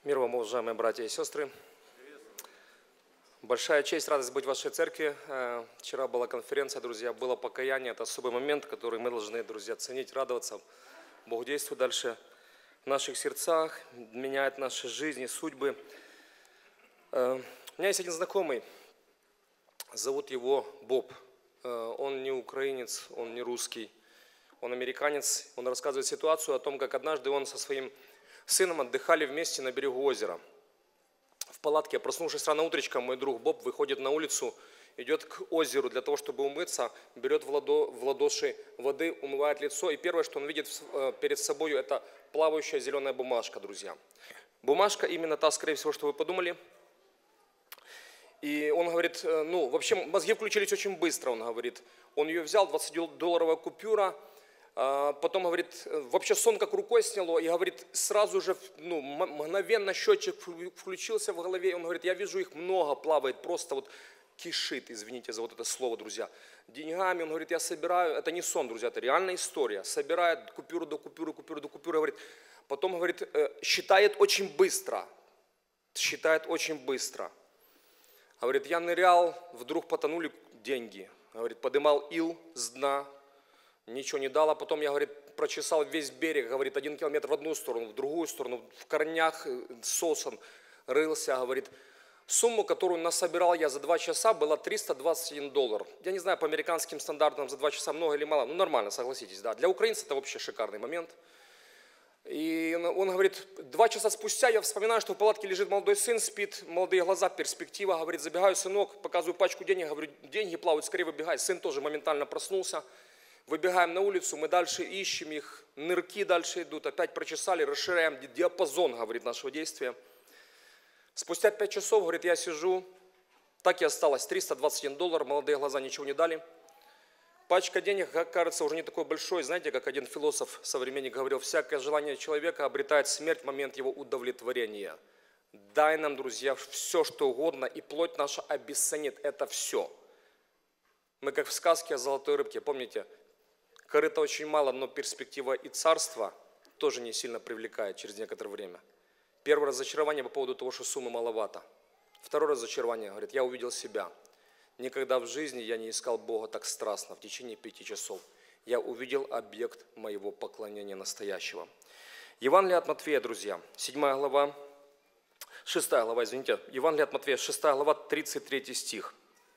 Мир вам, уважаемые братья и сестры. Большая честь, радость быть в вашей церкви. Вчера была конференция, друзья, было покаяние. Это особый момент, который мы должны, друзья, ценить, радоваться. Бог действует дальше в наших сердцах, меняет наши жизни, судьбы. У меня есть один знакомый, зовут его Боб. Он не украинец, он не русский, он американец. Он рассказывает ситуацию о том, как однажды он со своим сыном отдыхали вместе на берегу озера. В палатке, проснувшись рано утречком, мой друг Боб выходит на улицу, идет к озеру для того, чтобы умыться, берет в ладоши воды, умывает лицо, и первое, что он видит перед собой, это плавающая зеленая бумажка, друзья. Бумажка именно та, скорее всего, что вы подумали. И он говорит, вообще мозги включились очень быстро, он говорит. Он ее взял, 20-долларовая купюра. Потом, говорит, вообще сон как рукой сняло, и, говорит, сразу же, мгновенно счетчик включился в голове, и он говорит, я вижу, их много плавает, просто вот кишит, извините за вот это слово, друзья, деньгами. Он говорит, я собираю, это не сон, друзья, это реальная история, собирает купюру до купюры, говорит, потом, говорит, считает очень быстро, говорит, я нырял, вдруг потонули деньги, говорит, подымал ил с дна, ничего не дало. Потом я, говорит, прочесал весь берег, говорит, 1 километр в одну сторону, в другую сторону, в корнях сосен рылся, говорит. Сумму, которую насобирал я за 2 часа, была $321. Я не знаю, по американским стандартам за 2 часа много или мало, нормально, согласитесь, да. Для украинцев это вообще шикарный момент. И он говорит, 2 часа спустя я вспоминаю, что в палатке лежит молодой сын, спит, молодые глаза, перспектива, говорит, забегаю, сынок, показываю пачку денег, говорю, деньги плавают, скорее выбегай. Сын тоже моментально проснулся. Выбегаем на улицу, мы дальше ищем их, нырки дальше идут, опять прочесали, расширяем диапазон, говорит, нашего действия. Спустя 5 часов, говорит, я сижу, так и осталось, $321, молодые глаза ничего не дали. Пачка денег, кажется, уже не такой большой, знаете, как один философ, современник говорил, всякое желание человека обретает смерть в момент его удовлетворения. Дай нам, друзья, все, что угодно, и плоть наша обессонит, это все. Мы как в сказке о золотой рыбке, помните? Корыта очень мало, но перспектива и царство тоже не сильно привлекает через некоторое время. Первое разочарование по поводу того, что суммы маловато. Второе разочарование, говорит, я увидел себя. Никогда в жизни я не искал Бога так страстно в течение 5 часов. Я увидел объект моего поклонения настоящего. Евангелие от Матфея, друзья, 6 глава, Евангелие от Матфея, 6 глава, 33 стих.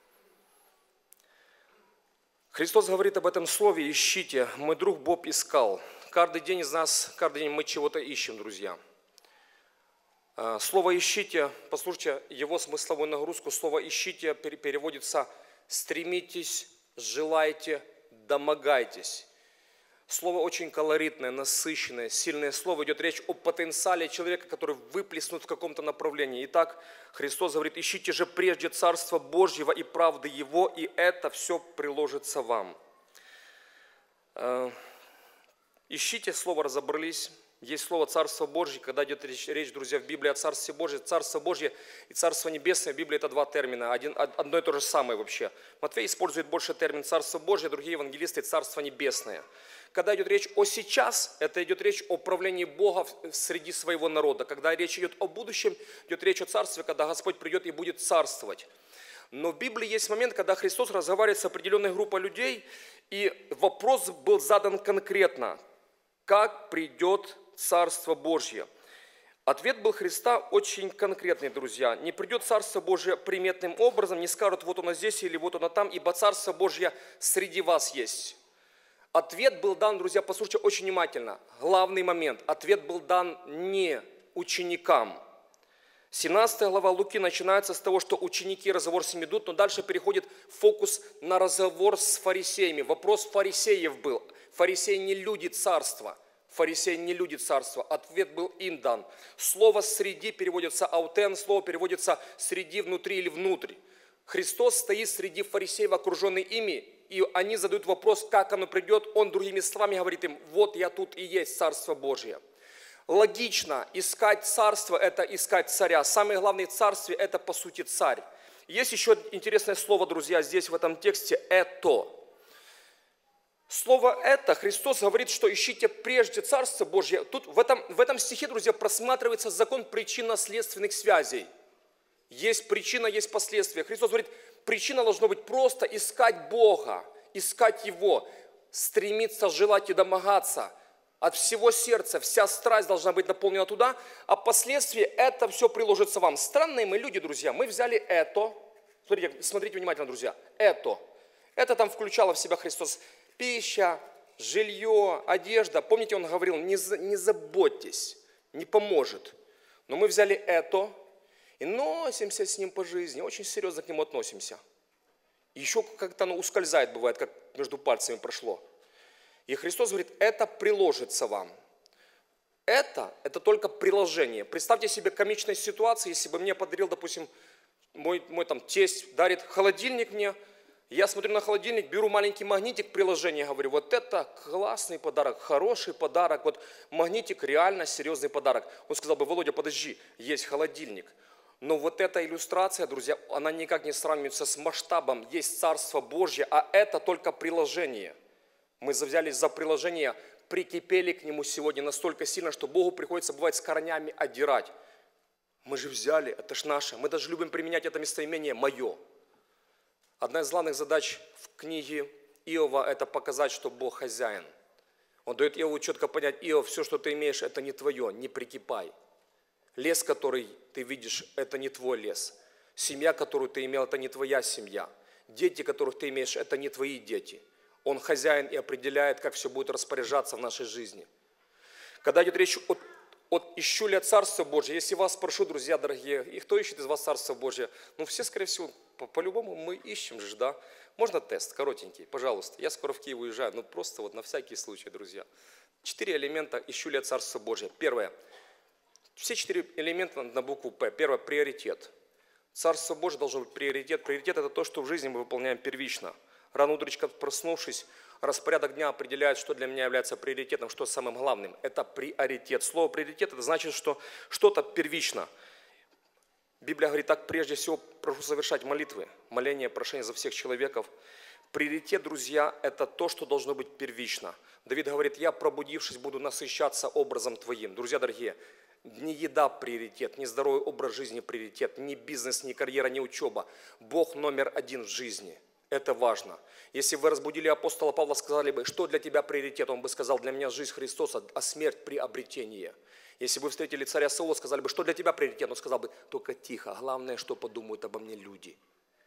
Христос говорит об этом слове, ищите, мой друг Боб искал. Каждый день из нас, каждый день мы чего-то ищем, друзья. Слово ищите, послушайте его смысловую нагрузку, слово ищите переводится стремитесь, желайте, домогайтесь. Слово очень колоритное, насыщенное, сильное слово. Идет речь о потенциале человека, который выплеснут в каком-то направлении. Итак, Христос говорит, ищите же прежде Царство Божьего и правды Его, и это все приложится вам. Ищите, слово разобрались. Есть слово Царство Божье, когда идет речь, друзья, в Библии о Царстве Божьем. Царство Божье и Царство Небесное, в Библии это 2 термина, одно и то же самое вообще. Матфей использует больше термин Царство Божье, другие евангелисты Царство Небесное. Когда идет речь о сейчас, это идет речь о правлении Бога среди своего народа. Когда речь идет о будущем, идет речь о Царстве, когда Господь придет и будет царствовать. Но в Библии есть момент, когда Христос разговаривает с определенной группой людей, и вопрос был задан конкретно. Как придет Царство Божье? Ответ был Христа очень конкретный, друзья. Не придет Царство Божье приметным образом, не скажут, вот оно здесь или вот оно там, ибо Царство Божье среди вас есть. Ответ был дан, друзья, послушайте очень внимательно. Главный момент. Ответ был дан не ученикам. 17 глава Луки начинается с того, что ученики разговор с ним идут, но дальше переходит фокус на разговор с фарисеями. Вопрос фарисеев был. Фарисеи не люди царства. Фарисеи не люди царства. Ответ был им дан. Слово «среди» переводится «аутен», слово переводится «среди», «внутри» или «внутрь». Христос стоит среди фарисеев, окруженный ими, и они задают вопрос, как оно придет. Он другими словами говорит им, вот я тут и есть Царство Божье. Логично, искать царство – это искать царя. Самое главное в царстве – это по сути царь. Есть еще интересное слово, друзья, здесь в этом тексте – «это». Слово «это» Христос говорит, что ищите прежде Царство Божье. Тут в этом стихе, друзья, просматривается закон причинно-следственных связей. Есть причина, есть последствия. Христос говорит, причина должна быть просто искать Бога, искать Его, стремиться, желать и домогаться. От всего сердца, вся страсть должна быть наполнена туда, а последствия это все приложится вам. Странные мы люди, друзья, мы взяли это, смотрите внимательно, друзья, это там включало в себя Христос пища, жилье, одежда. Помните, Он говорил, не заботьтесь, не поможет. Но мы взяли это и носимся с ним по жизни, очень серьезно к нему относимся. Еще как-то оно ускользает, бывает, как между пальцами прошло. И Христос говорит, это приложится вам. Это только приложение. Представьте себе комичную ситуацию, если бы мне подарил, допустим, мой там тесть дарит холодильник мне, я смотрю на холодильник, беру маленький магнитик, приложение, говорю, вот это классный подарок, хороший подарок, вот магнитик реально серьезный подарок. Он сказал бы, Володя, подожди, есть холодильник. Но вот эта иллюстрация, друзья, она никак не сравнивается с масштабом, есть Царство Божье, а это только приложение. Мы взялись за приложение, прикипели к нему сегодня настолько сильно, что Богу приходится, бывает, с корнями отдирать. Мы же взяли, это ж наше, мы даже любим применять это местоимение «моё». Одна из главных задач в книге Иова – это показать, что Бог хозяин. Он дает Иову четко понять, Иов, все, что ты имеешь, это не твое, не прикипай. Лес, который ты видишь, это не твой лес. Семья, которую ты имел, это не твоя семья. Дети, которых ты имеешь, это не твои дети. Он хозяин и определяет, как все будет распоряжаться в нашей жизни. Когда идет речь ищу ли Царство Божье, если вас спрошу, друзья дорогие, и кто ищет из вас Царство Божье, ну все, скорее всего, по-любому мы ищем же, да? Можно тест, коротенький, пожалуйста. Я скоро в Киев уезжаю, ну просто вот на всякий случай, друзья. 4 элемента ищу ли Царство Божье. Первое. Все 4 элемента на букву П. Первое – приоритет. Царство Божье должно быть приоритет. Приоритет – это то, что в жизни мы выполняем первично. Рано утречком проснувшись, распорядок дня определяет, что для меня является приоритетом, что самым главным. Это приоритет. Слово приоритет – это значит, что что-то первично. Библия говорит, так прежде всего прошу совершать молитвы, моления, прошения за всех человеков. Приоритет, друзья, это то, что должно быть первично. Давид говорит, я, пробудившись, буду насыщаться образом Твоим. Друзья дорогие, не еда приоритет, не здоровый образ жизни приоритет, не бизнес, не карьера, не учеба. Бог номер один в жизни. Это важно. Если вы разбудили апостола Павла, сказали бы, что для тебя приоритет, он бы сказал, для меня жизнь Христоса, а смерть приобретение. Если бы вы встретили царя Саула, сказали бы, что для тебя приоритет, он сказал бы, только тихо, главное, что подумают обо мне люди.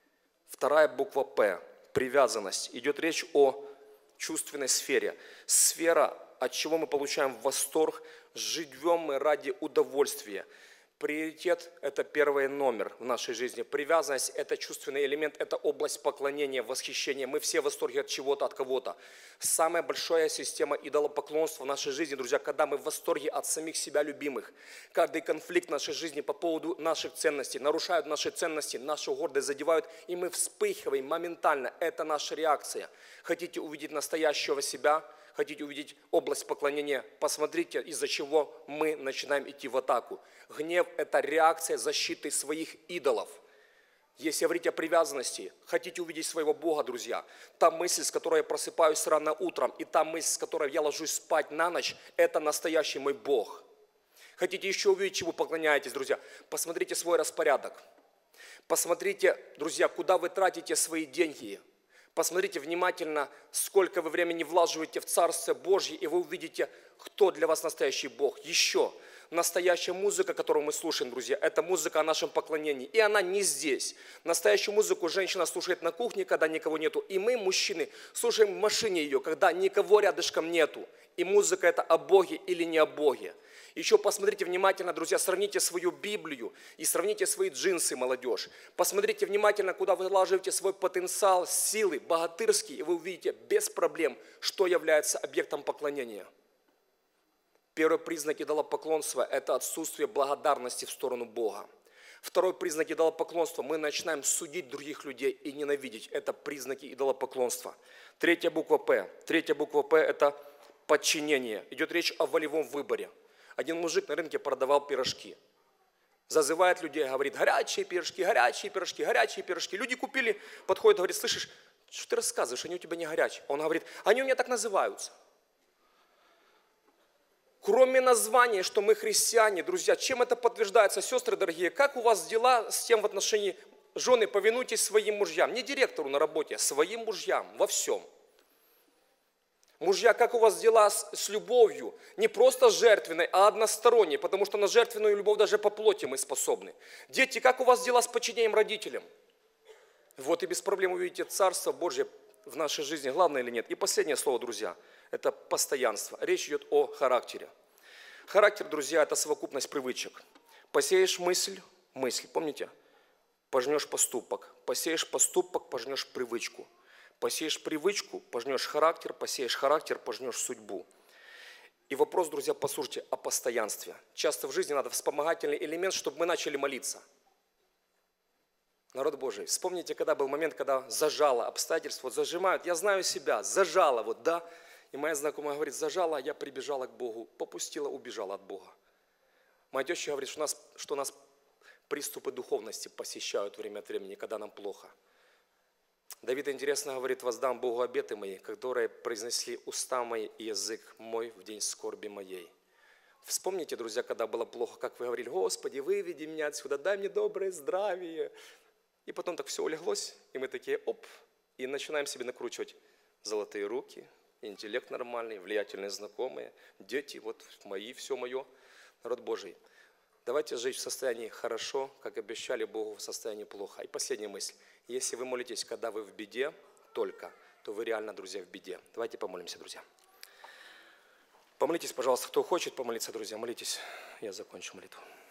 Вторая буква П, привязанность. Идет речь о чувственной сфере. Сфера, от чего мы получаем восторг, живем мы ради удовольствия. Приоритет – это первый номер в нашей жизни. Привязанность – это чувственный элемент, это область поклонения, восхищения. Мы все в восторге от чего-то, от кого-то. Самая большая система идолопоклонства в нашей жизни, друзья, когда мы в восторге от самих себя любимых. Каждый конфликт в нашей жизни по поводу наших ценностей нарушают наши ценности, нашу гордость задевают, и мы вспыхиваем моментально. Это наша реакция. Хотите увидеть настоящего себя? Хотите увидеть область поклонения? Посмотрите, из-за чего мы начинаем идти в атаку. Гнев – это реакция защиты своих идолов. Если говорить о привязанности, хотите увидеть своего Бога, друзья, та мысль, с которой я просыпаюсь рано утром, и та мысль, с которой я ложусь спать на ночь, это настоящий мой Бог. Хотите еще увидеть, чему поклоняетесь, друзья? Посмотрите свой распорядок. Посмотрите, друзья, куда вы тратите свои деньги. Посмотрите внимательно, сколько вы времени влаживаете в Царство Божье, и вы увидите, кто для вас настоящий Бог. Еще настоящая музыка, которую мы слушаем, друзья, это музыка о нашем поклонении. И она не здесь. Настоящую музыку женщина слушает на кухне, когда никого нету. И мы, мужчины, слушаем в машине ее, когда никого рядышком нету. И музыка это о Боге или не о Боге. Еще посмотрите внимательно, друзья, сравните свою Библию и сравните свои джинсы, молодежь. Посмотрите внимательно, куда вы вложите свой потенциал, силы, богатырские, и вы увидите без проблем, что является объектом поклонения. Первый признак идолопоклонства – это отсутствие благодарности в сторону Бога. Второй признак идолопоклонства – мы начинаем судить других людей и ненавидеть. Это признаки идолопоклонства. Третья буква П. Третья буква П – это подчинение. Идет речь о волевом выборе. Один мужик на рынке продавал пирожки. Зазывает людей, говорит, горячие пирожки, горячие пирожки, горячие пирожки. Люди купили, подходят, говорит, слышишь, Что ты рассказываешь, они у тебя не горячие. Он говорит, они у меня так называются. Кроме названия, что мы христиане, друзья, чем это подтверждается, сестры дорогие, как у вас дела с тем в отношении жены, повинуйтесь своим мужьям, не директору на работе, а своим мужьям во всем. Мужья, как у вас дела с любовью, не просто жертвенной, а односторонней, потому что на жертвенную любовь даже по плоти мы способны. Дети, как у вас дела с подчинением родителям? Вот и без проблем увидите Царство Божье в нашей жизни, главное или нет. И последнее слово, друзья, это постоянство. Речь идет о характере. Характер, друзья, это совокупность привычек. Посеешь мысль, помните? Пожнешь поступок. Посеешь поступок, пожнешь привычку. Посеешь привычку, пожнешь характер, посеешь характер, пожнешь судьбу. И вопрос, друзья, послушайте, о постоянстве. Часто в жизни надо вспомогательный элемент, чтобы мы начали молиться. Народ Божий, вспомните, когда был момент, когда зажало обстоятельства, вот зажимают, я знаю себя, зажало, вот да. И моя знакомая говорит, зажала, а я прибежала к Богу, попустила, убежала от Бога. Моя теща говорит, что нас приступы духовности посещают время от времени, когда нам плохо. Давид, интересно, говорит, воздам Богу обеты мои, которые произнесли уста мои и язык мой в день скорби моей. Вспомните, друзья, когда было плохо, как вы говорили, Господи, выведи меня отсюда, дай мне доброе здравие. И потом так все улеглось, и мы такие, оп, и начинаем себе накручивать золотые руки, интеллект нормальный, влиятельные знакомые, дети, вот мои, все мое, народ Божий. Давайте жить в состоянии хорошо, как обещали Богу, в состоянии плохо. И последняя мысль. Если вы молитесь, когда вы в беде только, то вы реально, друзья, в беде. Давайте помолимся, друзья. Помолитесь, пожалуйста, кто хочет помолиться, друзья, молитесь. Я закончу молитву.